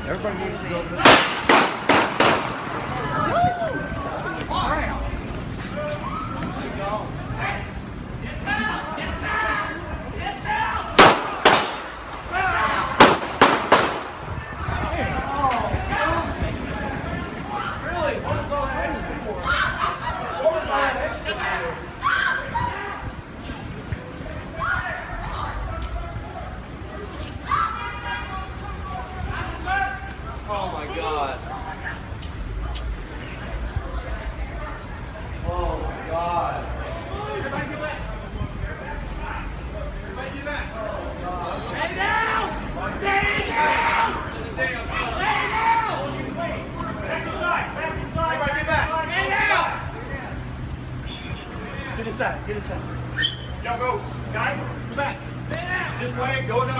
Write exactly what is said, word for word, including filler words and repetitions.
Everybody needs to go to the Oh my God. Oh my God. Everybody get back. Everybody get back. Stay down. Stay down. Stay down. Back inside. Back inside. Everybody get back. Stay down. Get inside. Get inside. Y'all go. Guys, come back. Stay down. This way. Go down.